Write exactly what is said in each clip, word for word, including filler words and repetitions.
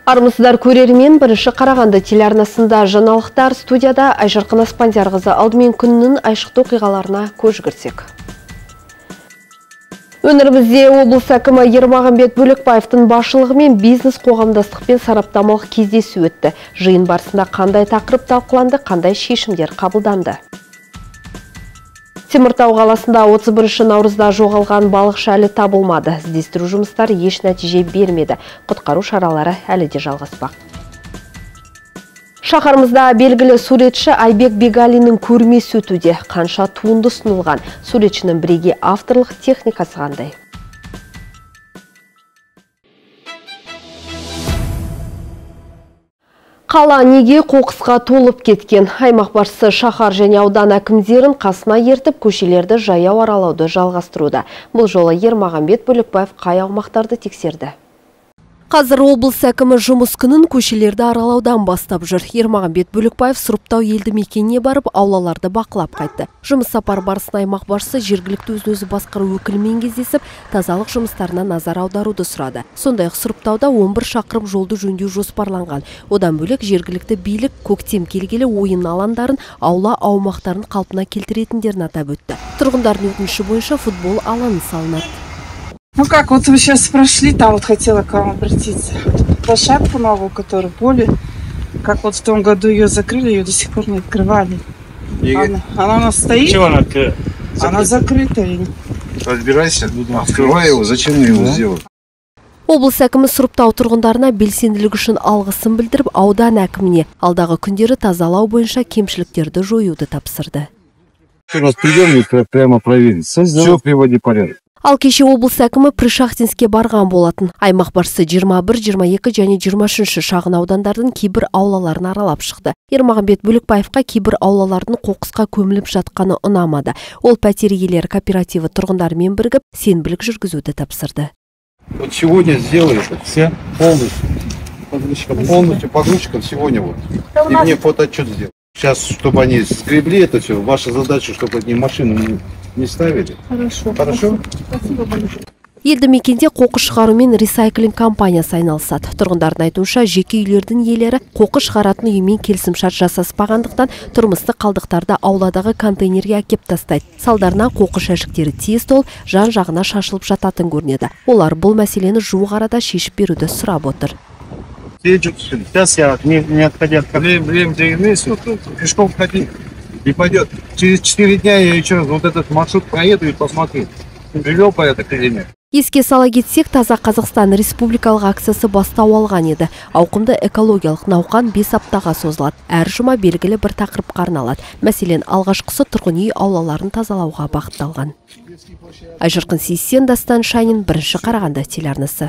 Армысыздар көрермен, бірінші Қарағанды телеарнасында жаңалықтар, студияда Айжарқын Аспандиярқызы. Алдымен күннің айшықты оқиғаларына көз жүгірсек. Өңірімізде облыс әкімі Ермағанбет Бөлікбаевтың басшылығымен бизнес қоғамдастықпен сараптамалық кездесу өтті. Жиын барысында қандай тақырып талқыланды, қандай шешімдер қабылданды. Теміртау қаласында отыз бірінші наурызда жоғалған балықшы әлі табылмады. Іздестіру жұмыстары еш нәтиже бермеді. Құтқару шаралары әлі де жалғаспақ. Шаһарымызда белгілі суретші Айбек Бегалиннің көрмесі өтуде. Қанша туынды ұсынылған, суретшінің бірегей авторлық техникасы қандай? Қала неге қоқысқа толып кеткен? Аймақ басшысы шаһар және аудан әкімдерін қасына ертіп, көшелерді жаяу аралауды жалғастыруда. Бұл жолы Ермағанбет Бөлікбаев қай аумақтарды тексерді? Қазір облыс әкімі жұмыс күнін көшелерді аралаудан бастап жүр. Ермағанбет Бөлікбаев Сұрыптау елді мекеніне барып, аулаларды бақылап қайтты. Жұмыс сапар барысында аймақ басшысы жергілікті өзін-өзі басқару өкілімен кездесіп, тазалық жұмыстарына назар аударуды сұрады. Сондай-ақ Сұрыптауда он бір шақырым жолды жөндеу жоспарланған. Одан бөлек жергілікті билік көктем келгелі ойын алаңдарын, аула аумақтарын қалпына келтіретіндерін атап өтті. Тұрғындардың өтініші бойынша футбол алаңы салынады. Ну как, вот вы сейчас прошли, там вот хотела к вам обратиться. Вот площадку новую, которую поле, как вот в том году ее закрыли, ее до сих пор не открывали. И... Она, она у нас стоит. Почему она открыта? Она закрыта. Разбирайся, открывай его, зачем мне его сделать? Облыс әкімі Сұрыптау тұрғындарына белсенділік үшін алғысын білдіріп, аудан әкіміне алдағы күндері тазалау бойынша кемшіліктерді жоюды тапсырды. Раз придем, прямо проверить. Все приводи порядок. Ал кеше облыс әкімі Пришахтинске барған болатын. Аймақ басшысы жиырма бір, жиырма екі және жиырма үшінші шағын аудандардың кейбір аулаларын аралап шықты. Ермағанбет Бөлікбаевқа кейбір аулалардың қоқысқа көміліп жатқаны ұнамады. Ол пәтер иелері кооперативі тұрғындармен бірігіп, сенбілік жүргізуді тапсырды. Вот сегодня сделается все полностью, полностью погрузчиком сегодня вот. И мне фотоотчет сделать. Сейчас, чтобы они сгребли это все, ваша задача, чтобы они машину не, не ставили. Хорошо. Хорошо? Спасибо большое. Елді мекенде қоқыс шығарумен ресайклинг компаниясы айналысады. Тұрғындардың айтуынша, жеке үйлердің иелері қоқыс шығаратын үймен келісімшарт жасаспағандықтан тұрмыстық қалдықтарды ауладағы контейнерге әкеп тастайды. Салдарынан қоқыс жәшіктері тез толып, жан-жағына шашылып жататын көрінеді. Олар бұл мәселені жуық арада шешіп беруді сұрап отыр. Сейчас я не, не отходя. Время, время двигается, пешком ходить не пойдет. Через четыре дня я еще раз вот этот маршрут проеду и посмотрю, привел порядок или нет. Еске сала кетсек, Таза Қазақстан республикалық акциясы бастау алған еді. Ауқымды экологиялық науқан бес аптаға созылады. Әр жұма белгілі бір тақырыпқа арналады. Мәселен, алғашқысы тұрғын үй аулаларын тазалауға бағытталған. Айжарқын Сейсен, Дастан Шанин, бірінші Қарағанды телеарнасы.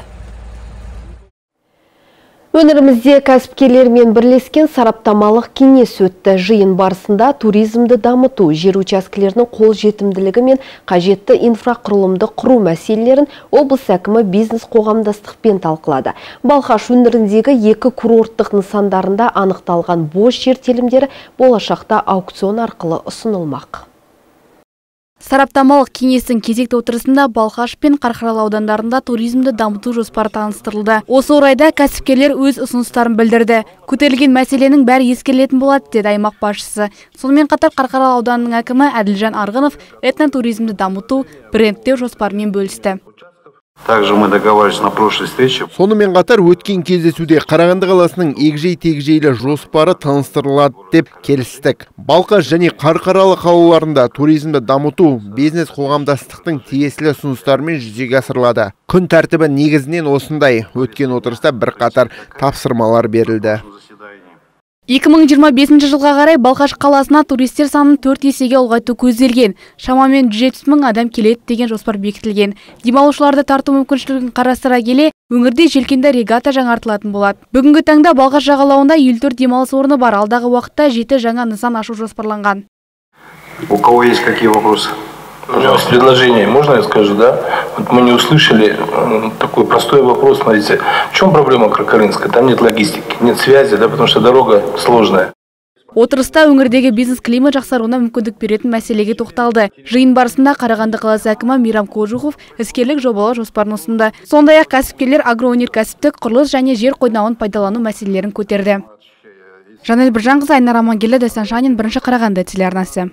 Өңірімізде кәсіпкерлермен бірлескен сараптамалық кеңес өтті. Жиын барысында туризмді дамыту, жер учаскелерінің қол жетімділігі мен қажетті инфрақұрылымды құру мәселелерін облыс әкімі бизнес қоғамдастықпен талқылады. Балқаш өңіріндегі екі курорттық нысандарында анықталған бос жер телімдері болашақта аукцион арқылы ұсынылмақ. Сараптамалық кеңестің кезекті отырысында Балқаш пен Қарқаралы аудандарында туризмді дамыту жоспары таныстырылды. Осы орайда кәсіпкерлер өз ұсыныстарын білдірді. Көтерілген мәселенің бәрі ескерілетін болады, деді аймақ басшысы. Сонымен қатар Қарқаралы ауданының әкімі Әділжан Арғынов этнотуризмді дамыту, брендтеу жоспарымен бөлісті. Также мы договаривались на прошлой встрече. Сонымен қатар өткен кездесуде Қарағанды қаласының егжей-тегжейлі жоспары таныстырылады деп келістік. Балқаш және Қарқаралы қалаларында туризмді дамыту бизнес қоғамдастықтың тиесілі ұсыныстарымен жүзеге асырылады. Күн тәртібі негізінен осындай. Өткен отырыста бірқатар тапсырмалар берілді. екі мың жиырма бесінші жылға қарай Балқаш қаласына туристер санын төрт есеге ұлғайту көзделген. Шамамен жүз жетпіс мың адам келеді деген жоспар бекітілген. Демалушыларды тарту мүмкіншілігін қарастыра келе, өңірде желкенді регата жаңартылатын болады. Бүгінгі таңда Балқаш жағалауында елу төрт демалыс орны бар. Алдағы уақытта жеті жаңа нысан ашу жоспарланған. У кого есть какие вопросы? Пожалуйста, предложение, можно я скажу, да? Вот мы не услышали такой простой вопрос, смотрите, в чем проблема Кракорынска? Там нет логистики, нет связи, да, потому что дорога сложная. Отырыста өңірдегі бизнес климат жақсаруына мүмкіндік беретін мәселеге тоқталды. Жиын барысында Қарағанды қаласы әкімі Мейрам Қожықов іскерлік жобалау жоспарын ұсынды. Сондай-ақ кәсіпкерлер агроөнеркәсіптік, құрылыс және жер қойнауын пайдалану мәселелерін көтерді. Жанел Біржанқызы, Айнар Амангелді, Дастан Шанин, бірінші Қарағанды телеарнасы.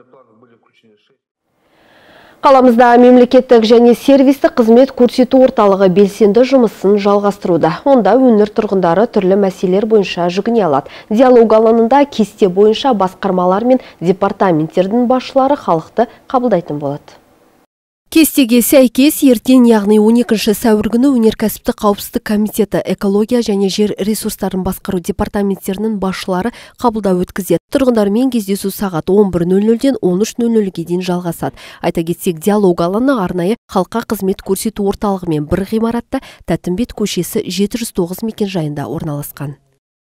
Қаламызда мемлекеттік және сервистік қызмет көрсету орталығы белсенді жұмысын жалғастыруда. Онда өңір тұрғындары түрлі мәселелер бойынша жүгіне алады. Диалог алаңында кесте бойынша басқармалар мен департаменттердің басшылары халықты қабылдайтын болады. Кестеге сәйкес ертең, яғни он екінші сәуір күні өнеркәсіптік қауіпсіздік комитеті, экология және жер ресурстарын басқару департаменттерінің басшылары қабылдау өткізеді. Тұрғындармен кездесу сағат он бір нөл нөлден он үш нөл нөлге дейін жалғасады. Айта кетсек, диалог алаңы арнайы халыққа қызмет көрсету орталығымен бір ғимаратта Тәттімбет көшесі жеті жүз тоғыз мекен жайында орналасқан.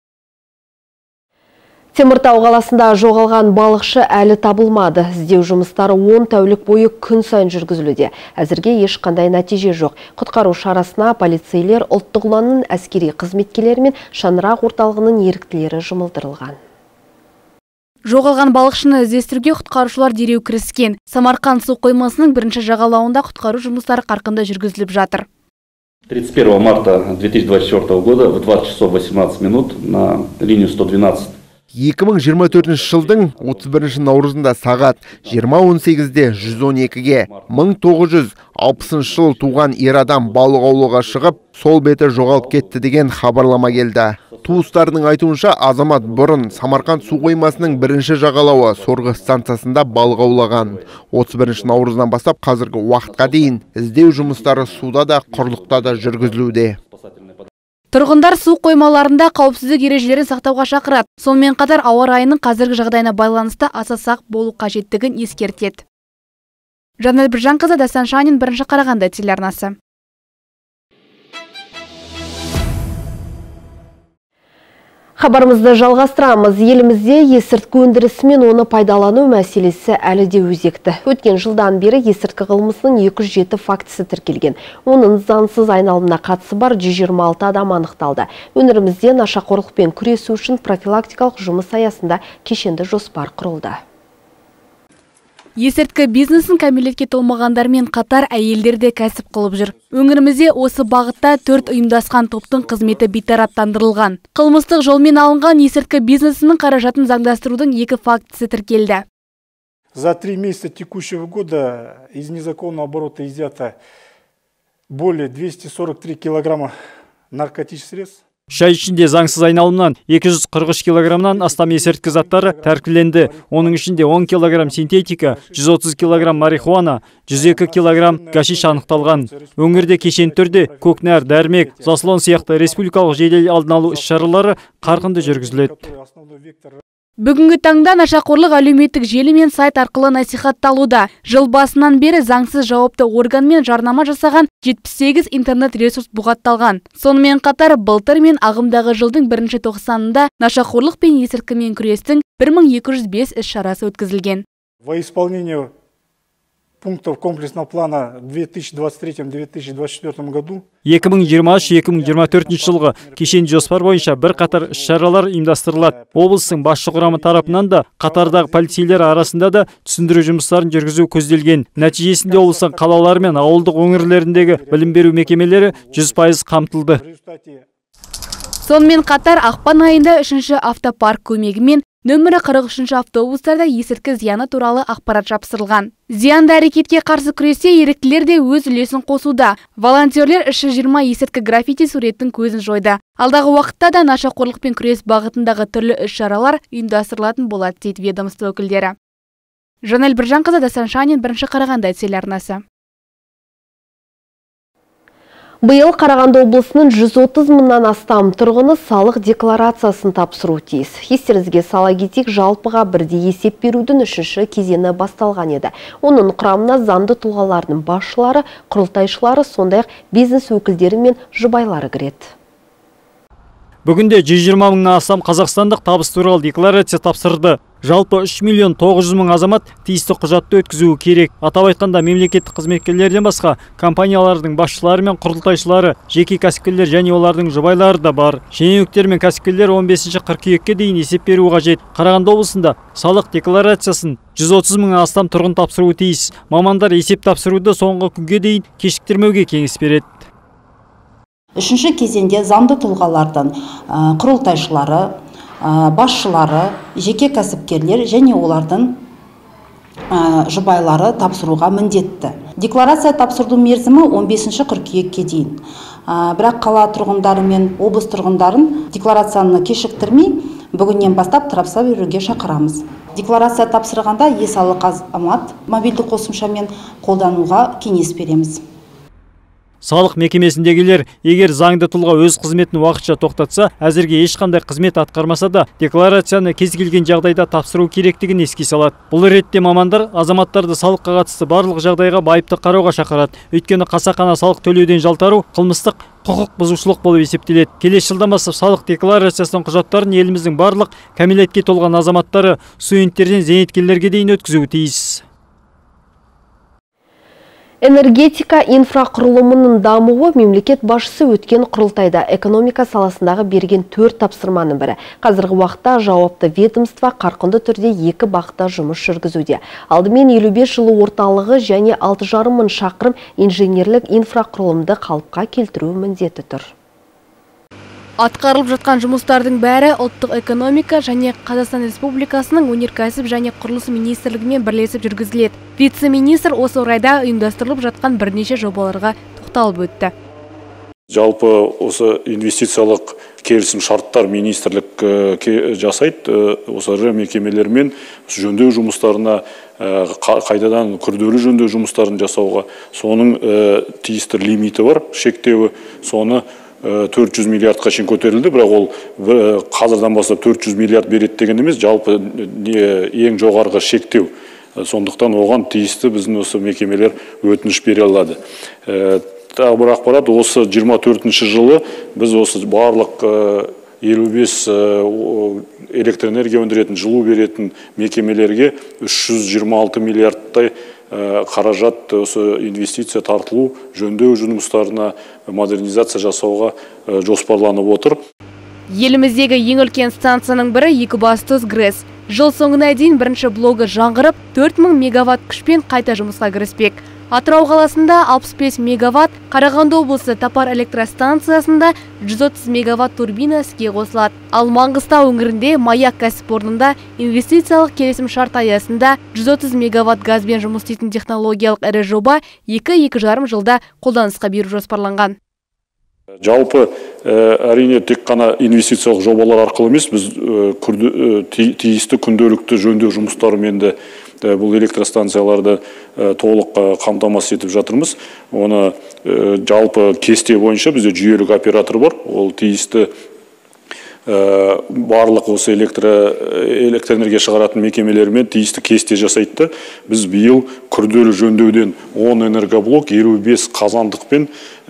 Теміртау қаласында жоғалған балықшы әлі табылмады. Іздеу жұмыстары он тәулік бойы күн сайын жүргізілуде. Әзірге ешқандай нәтиже жоқ. Құтқару шарасына полицейлер, ұлттық ұланның әскери қызметкерлері мен шаңырақ орталығының еріктілері жұмылдырылған. Жоғалған балықшыны іздестіруге құтқарушылар дереу кіріскен. Самарқанд су қоймасының бірінші жағалауында құтқару жұмыстары қарқынды жүргізіліп жатыр. тридцать первого марта две тысячи двадцать четвёртого года в двадцать часов восемнадцать минут на линию сто двенадцать екі мың жиырма төртінші жылдың отыз бірінші наурызында сағат жиырма он сегізде жүз он екіге мың тоғыз жүз алпысыншы жыл туған ер адам балық аулауға шығып, сол беті жоғалып кетті деген хабарлама келді. Туыстарының айтуынша, азамат бұрын Самарқанд су қоймасының бірінші жағалауы сорғы станциясында балық аулаған. отыз бірінші наурыздан бастап қазіргі уақытқа дейін іздеу жұмыстары суда да, құрлықта да жүргізілуде. Тұрғындар су қоймаларында қауіпсіздік ережелерін сақтауға шақырады. Сонымен қатар ауа райының қазіргі жағдайына байланысты аса сақ болу қажеттігін ескертеді. Жанел Біржанқызы, Дастан Шанин, бірінші Қарағанды телеарнасы. Хабарымызды жалғастырамыз. Елімізде есірткі өндірісі мен оны пайдалану мәселесі әлі де өзекті. Өткен жылдан бері есірткі қылмысының екі жүз жеті фактісі тіркелген. Оның заңсыз айналымына қатысы бар жүз жиырма алты адам анықталды. Өңірімізде нашақорлықпен күресу үшін профилактикалық жұмыс аясында кешенді жоспар құрылды. Есірткі бизнесін кәмелетке толмағандармен қатар әйелдерде кәсіп қылып жүр. Өңірімізде осы бағытта төрт ұйымдасқан топтың қызметі бейтараптандырылған. Қылмыстық жолмен алынған есірткі бизнесінің қаражатын заңдастырудың екі фактісі тіркелді. За три месяца текущего года из незаконного оборота изъято более двухсот сорока трёх килограмма наркотических средств. Шай ішінде заңсыз айналымнан екі жүз қырық үш килограммнан астам есірткі заттары тәркіленді. Оның ішінде он килограмм синтетика, жүз отыз килограмм марихуана, жүз екі килограмм гашиш анықталған. Өңірде кешенді түрде көкнәр, дәрмек, заслон сияқты республикалық жедел алдын алу іс-шаралары қарқынды жүргізіледі. Бүгінгі таңда нашақорлық әлеуметтік желі мен сайт арқылы насихатталуда. Жыл басынан бері заңсыз жауапты органмен жарнама жасаған жетпіс сегіз интернет ресурс бұғатталған. Сонымен қатар былтыр мен ағымдағы жылдың бірінші тоқсанында нашақорлық пен есірткімен күрестің бір мың екі жүз бес іс-шарасы өткізілген. Во исполнению пунктов комплексного плана две тысячи двадцать третьем — две тысячи двадцать четвёртом году екі мың жиырма үш — екі мың жиырма төртінші жылғы кешенді жоспар бойынша бір қатар іс-шаралар ұйымдастырылады. Облыстың басшы құрамы тарапынан да қатардағы полицейлер арасында да түсіндіру жұмыстарын жүргізу көзделген. Нәтижесінде облыстың қалалары мен ауылдық өңірлеріндегі білім беру мекемелері жүз пайыз қамтылды. Сонымен қатар ақпан айында үшінші автопарк көмегімен нөмірі қырық үшінші автобустарда есірткі зияны туралы ақпарат жапсырылған. Зиянды әрекетке қарсы күресте еріктілер де өз үлесін қосуда. Волонтерлер үш жүз жиырма есірткі граффити суреттің көзін жойды. Алдағы уақытта да нашақорлықпен күрес бағытындағы түрлі іс-шаралар ұйымдастырылатын болады дейді ведомство өкілдері. Жанел Біржанқызы, Дастан Шанин, бірінші Қарағанды телеарнасы. Биыл Қарағанды облысының жүз отыз мыңнан астам тұрғыны салық декларациясын тапсыру тиіс. Естеріңізге сала кетейік, жалпыға бірдей есеп берудің үшінші кезеңі басталған еді. Оның құрамына заңды тұлғалардың басшылары, құрылтайшылары, сондай-ақ бизнес өкілдері мен жұбайлары кіреді. Бүгінде жүз жиырма мыңнан астам қазақстандық табыс туралы декларация тапсырды. Жалпы үш миллион тоғыз жүз мың азамат тиісті құжатты өткізуі керек. Атап айтқанда мемлекеттік қызметкерлерден басқа компаниялардың басшылары мен құрылтайшылары, жеке кәсіпкерлер және олардың жұбайлары да бар. Шенеуніктер мен кәсіпкерлер он бесінші қыркүйекке дейін есеп беруі қажет. Қарағанды облысында салық декларациясын жүз отыз мыңнан астам тұрғын тапсыруы тиіс. Мамандар есеп тапсыруды соңғы күнге дейін кешіктірмеуге кеңес береді. Үшінші кезеңде заңды тұлғалардың құрылтайшылары, басшылары, жеке кәсіпкерлер және олардың жұбайлары тапсыруға міндетті. Декларация тапсырудың мерзімі он бесінші қыркүйекке дейін. Бірақ қала тұрғындары мен облыс тұрғындарын декларацияны кешіктірмей, бүгіннен бастап тапсыра беруге шақырамыз. Декларация тапсырғанда есалық азамат мобильді қосымшамен қолдануға кеңес береміз. Салық мекемесіндегілер, егер заңды тұлға өз қызметін уақытша тоқтатса, әзірге ешқандай қызмет атқармаса да, декларацияны кез келген жағдайда тапсыру керектігін еске салады. Бұл ретте мамандар азаматтарды салыққа қатысты барлық жағдайға байыпты қарауға шақырады. Өйткені қасақана салық төлеуден жалтару қылмыстық құқық бұзушылық болып есептеледі. Келесі жылдан бастап салық декларациясының құжаттарын еліміздің барлық кәмелетке толған азаматтары студенттерден зейнеткерлерге дейін өткізуі тиіс. Энергетика инфрақұрылымының дамуы мемлекет басшысы өткен құрылтайда экономика саласындағы берген төрт тапсырманың бірі. Қазіргі уақытта жауапты ведомство қарқынды түрде екі бағытта жұмыс жүргізуде. Алдымен елу бес жылу орталығы және алты жарым мың шақырым инженерлік инфрақұрылымды қалыпқа келтіру міндеті тұр. Атқарылып жатқан жұмыстардың бәрі ұлттық экономика және Қазақстан Республикасының өнеркәсіп және құрылыс министрлігімен бірлесіп жүргізіледі. Вице-министр осы орайда ұйымдастырылып жатқан бірнеше жобаларға тоқталып өтті. Жалпы осы инвестициялық келісім шарттар министрлік жасайды. Осы ірі мекемелермен жөндеу жұмыстарына, қайтадан күрделі жөндеу жұмыстарын жасауға, соның тиісті лимиті бар, шектеуі, соны төрт жүз миллиардқа шейін көтерілді, бірақ ол қазірдан бастап төрт жүз миллиард береді деген емес, жалпы ең жоғарғы шектеу. Сондықтан оған тиісті біздің осы мекемелер өтініш бере алады. Тағы бір ақпарат, осы жиырма төртінші жылы біз осы барлық елу бес электроэнергия өндіретін, жылу беретін мекемелерге үш жүз жиырма алты миллиардтай қаражат осы инвестиция тартылу, жөндеу жұмыстарына модернизация жасауға жоспарланып отыр. Еліміздегі ең үлкен станцияның бірі Екібастұз ГРЭС. Жыл соңына дейін бірінші блогы жаңғырып, төрт мың мегаватт күшпен қайта жұмысқа кіріспек. Атырау қаласында алпыс бес мегаватт, Қарағанды облысы Тапар электростанциясында жүз отыз мегаватт турбина іске қосылады. Ал Маңғыстау өңірінде Маяк кәсіпорнында инвестициялық келісім шарт аясында жүз отыз мегаватт газбен жұмыс істейтін технологиялық ірі жоба екі-екі жарым жылда қолданысқа беру жоспарланған. Жалпы әрине тек қана инвестициялық жобалар арқылы емес, біз тиісті күнделікті жөндеу жұмыстарымен де бұл электростанцияларды толық қамтамасыз етіп жатырмыз. Оны жалпы кесте бойынша бізде жүйелік оператор бар. Ол тиісті барлық осы электроэнергия шығаратын мекемелермен тиісті кесте жасайды. Біз биыл күрделі жөндеуден он энергоблок, елу бес қазандықпен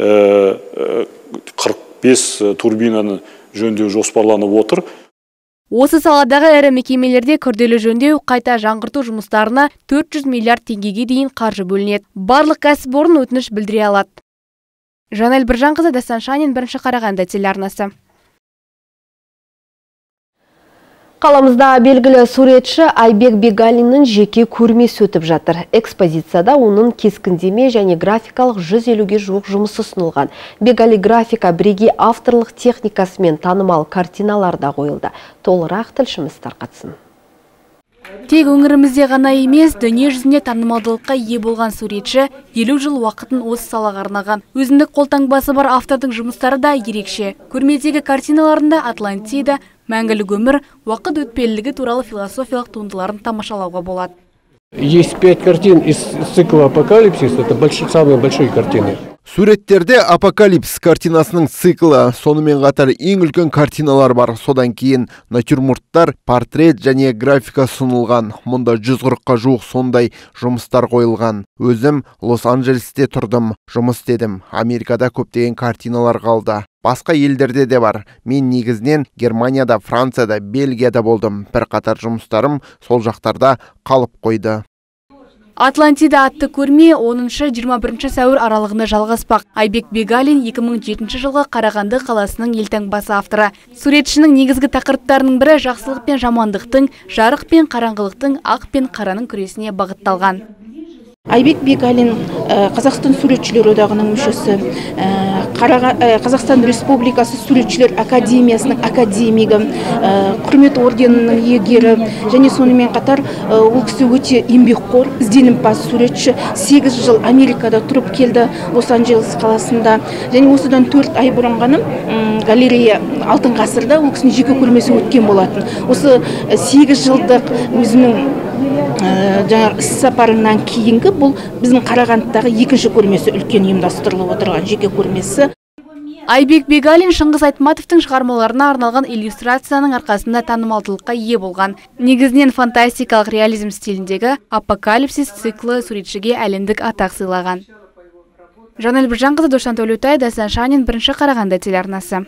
қырық бес турбинаны жөндеу жоспарланып отыр. Осы саладағы әрі мекемелерде күрделі жөндеу, қайта жаңғырту жұмыстарына төрт жүз миллиард теңгеге дейін қаржы бөлінеді. Барлық кәсіпорын өтініш білдіре алады. Жанел Біржанқызы, Дастан Шанин, бірінші Қарағанды телеарнасы. Қаламызда белгілі суретші Айбек Бегалиннің жеке көрмесі өтіп жатыр. Экспозицияда оның кескіндеме және графикалық жүз елуге жуық жұмысы ұсынылған. Бегали графика бірегей авторлық техникасымен танымал картиналарда қойылды. Толығырақ тілшіміз тарқатсын. Тек өңірімізде ғана емес, дүние жүзінде танымалдылыққа ие болған суретші елу жыл уақытын осы салаға арнаған. Өзіндік қолтаңбасы бар автордың жұмыстары да ерекше. Көрмедегі картиналарында Атлантида, мәңгілік өмір, уақыт өтпелілігі туралы философиялық туындыларын тамашалауға болады. Есть пять картин из цикла «Апокалипсис», это большие, самые большие картины. Суреттерде апокалипс картинасының циклы, сонымен қатар ең үлкен картиналар бар. Содан кейін натюрморттар, портрет және графика сұнылған. Мұнда жүз қырыққа жуық сондай жұмыстар қойылған. Өзім Лос-Анджелесте тұрдым, жұмыс істедім. Америкада көптеген картиналар қалды. Басқа елдерде де бар. Мен негізінен Германияда, Францияда, Бельгияда болдым. Бір қатар жұмыстарым сол жақтарда қалып қойды. Атлантида атты көрме оныншы жиырма бірінші сәуір аралығында жалғаспақ. Айбек Бегалин екі мың жетінші жылғы Қарағанды қаласының елтаңбасы авторы. Суретшінің негізгі тақырыптарының бірі жақсылық пен жамандықтың, жарық пен қараңғылықтың, ақ пен қараның күресіне бағытталған. Айбек Бегалин Қазақстан суретшілер одағының мүшесі, Қазақстан Республикасы суретшілер академиясының академигі, құрмет орденінің иегері, және сонымен қатар ол кісі өте еңбекқор, ізденімпаз суретші. сегіз жыл Америкада тұрып келді, Лос-Анджелес қаласында. Және осыдан төрт ай бұрын ғана галерея алтын ғасырда ол кісінің жеке көрмесі өткен болатын. Осы сегіз жылдық өзінің жаңағы іс сапарынан кейінгі бұл біздің Қарағандыдағы екінші көрмесі, үлкен ұйымдастырылып отырған жеке көрмесі. Айбек Бегалин Шыңғыс Айтматовтың шығармаларына арналған иллюстрацияның арқасында танымалдылыққа ие болған. Негізінен фантастикалық реализм стиліндегі апокалипсис циклы суретшіге әлемдік атақ сыйлаған. Жанел Біржанқызы, Дошан Төлеутай, Дасан Шанин, бірінші Қарағанды телеарнасы.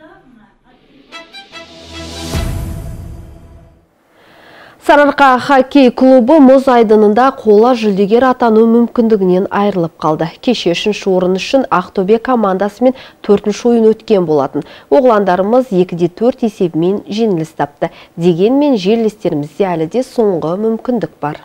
Сарыарқа хоккей клубы мұз айдынында қола жүлдегер атану мүмкіндігінен айырылып қалды. Кеше үшінші орын үшін Ақтөбе командасымен төртінші ойын өткен болатын. Оғландарымыз екіде төрт есебімен жеңіліс тапты. Дегенмен жерлестерімізде әлі де соңғы мүмкіндік бар.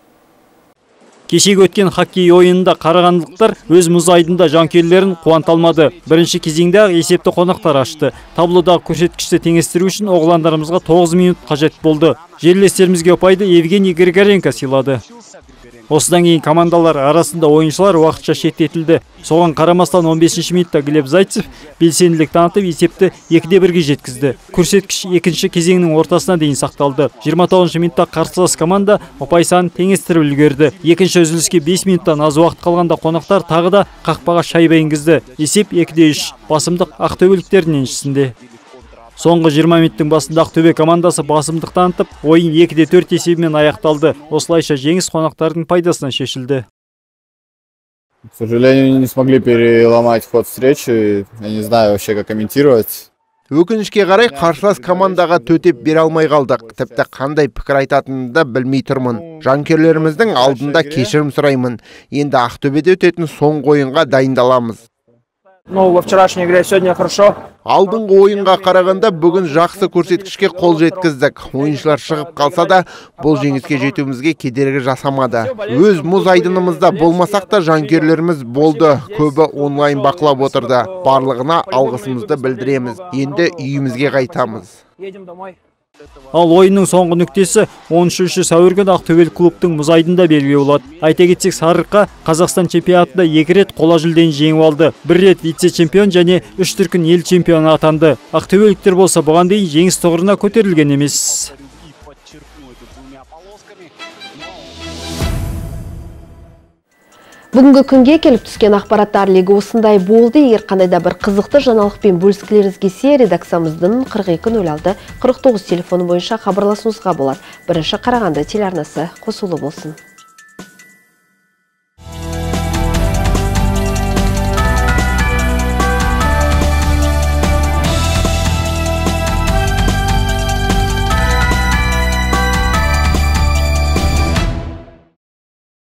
Кешегі өткен хоккей ойынында қарағандылықтар өз мұз айдында жанкүйерлерін қуанта алмады. Бірінші кезеңде есепті қонақтар ашты. Таблодағы көрсеткішті теңестіру үшін оғландарымызға тоғыз минут қажет болды. Жерлестерімізге ұпайды Евгений Григоренко сыйлады. Осыдан кейін командалар арасында ойыншылар уақытша шеттетілді. Соған қарамастан он бесінші минутта Глеб Зайцев белсенділік танытып есепті екіде бірге жеткізді. Көрсеткіш екінші кезеңнің ортасына дейін сақталды. жиырма тоғызыншы минутта қарсылас команда ұпай санын теңестіріп үлгерді. Екінші үзіліске бес минуттан аз уақыт қалғанда қонақтар тағы да қақпаға шайба енгізді. Есеп екіде үш. Басымдық ақтөбеліктердің еншісінде. Соңғы жиырма минуттың басында Ақтөбе командасы басымдық танытып, ойын екіде төрт есебімен аяқталды. Осылайша жеңіс қонақтардың пайдасына шешілді. К сожалению, не смогли переломать ход встречи. Я не знаю вообще, как комментировать. Өкінішке қарай қарсылас командаға төтеп бере алмай қалдық. Тіпті қандай пікір айтатынымды да білмей тұрмын. Жанкүйерлеріміздің алдында кешірім сұраймын. Енді Ақтөбеде өтетін соңғы ойынға дайындаламыз. Ну, во вчерашней игре сегодня хорошо. Алдыңғы ойынға қарағанда бүгін жақсы көрсеткішке қол жеткіздік. Ойыншылар шығып қалса да, бұл жеңіске жетуімізге кедергі жасамады. Өз мұз айдынымызда болмасақ та жанкүйерлеріміз болды. Көбі онлайн бақылап отырды. Барлығына алғысымызды білдіреміз. Енді үйімізге қайтамыз. Едем домой. Ал ойынның соңғы нүктесі он үшінші сәуір күні Ақтөбелік клубтың мұз айдында белгілі болады. Айта кетсек, Сарыарқа Қазақстан чемпионатында екі рет қола жүлдені жеңіп алды. Бір рет вице-чемпион және үш дүркін ел чемпионы атанды. Ақтөбеліктер болса бұған дейін жеңіс тұғырына көтерілген емес. Бүгінгі күнге келіп түскен ақпараттар легі осындай болды. Егер қандай да бір қызықты жаңалықпен бөліскілеріңіз келсе, редакциямыздың қырық екі нөл алты қырық тоғыз телефоны бойынша хабарласуыңызға болады. Бірінші Қарағанды телеарнасы қосулы болсын.